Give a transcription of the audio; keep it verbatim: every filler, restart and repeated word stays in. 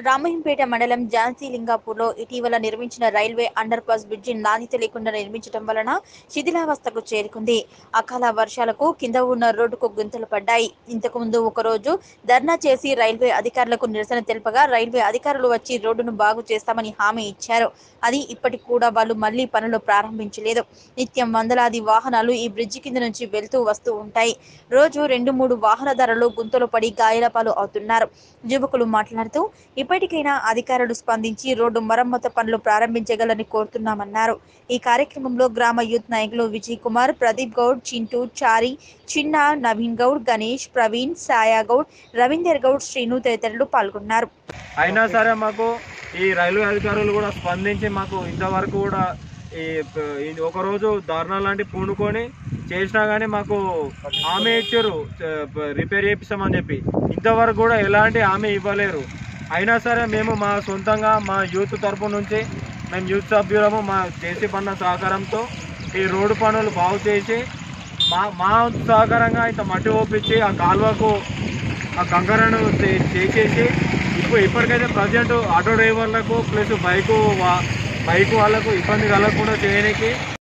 రామయ్యంపేట మండలం ఝాన్సీలింగాపూర్లో ఇటీవల నిర్మించిన రైల్వే అండర్ పాస్ బ్రిడ్జి నాణ్యత లేకుండా నిర్మించడం వలన శిథిలావస్థకు చేరుకుంది. అకాల వర్షాలకు కింద ఉన్న రోడ్డుకు గుంతలు పడ్డాయి. ఇంతకు ముందు ఒకరోజు ధర్నా చేసి రైల్వే అధికారులకు నిరసన తెలుపగా రైల్వే అధికారులు వచ్చి రోడ్డును బాగు చేస్తామని హామీ ఇచ్చారు. అది ఇప్పటికి కూడా వాళ్ళు మళ్లీ పనులు ప్రారంభించలేదు. నిత్యం వందలాది వాహనాలు ఈ బ్రిడ్జి కింద నుంచి వెళ్తూ వస్తూ ఉంటాయి. రోజు రెండు మూడు వాహనదారులు గుంతలు పడి గాయాల పాలు అవుతున్నారు. యువకులు మాట్లాడుతూ ఇప్పటికైనా అధికారులు స్పందించి రోడ్డు మరమ్మతు పనులు ప్రారంభించగలని కోరుతున్నామన్నారు. ఈ కార్యక్రమంలో గ్రామ యూత్ నాయకులు విజయ్ కుమార్, ప్రదీప్ గౌడ్, చింటూ, చారి, చిన్న, నవీన్ గౌడ్, గణేష్, ప్రవీణ్, సాయా గౌడ్, రవీందర్ గౌడ్, శ్రీను తదితరులు పాల్గొన్నారు. అయినా సరే మాకు ఈ రైల్వే అధికారులు కూడా స్పందించి మాకు ఇంతవరకు కూడా ఈ ఒకరోజు ధర్నా లాంటి పూనుకొని చేసినా కానీ మాకు హామీ ఇచ్చారు రిపేర్ చేపిస్తామని చెప్పి. ఇంతవరకు కూడా ఎలాంటి హామీ ఇవ్వలేరు. అయినా సరే మేము మా సొంతంగా మా యూత్ తరపు నుంచి మేము యూత్ సభ్యులము మా జేసీ బండ సహకారంతో ఈ రోడ్డు పనులు బాగు చేసి మా మా సహకారంగా ఇంత మట్టి ఓపించి ఆ కాలువకు ఆ కంకరను చేసేసి ఇప్పుడు ఇప్పటికైతే ప్రజెంట్ ఆటో డ్రైవర్లకు ప్లస్ బైకు బైక్ వాళ్ళకు ఇబ్బంది కలగకుండా చేయడానికి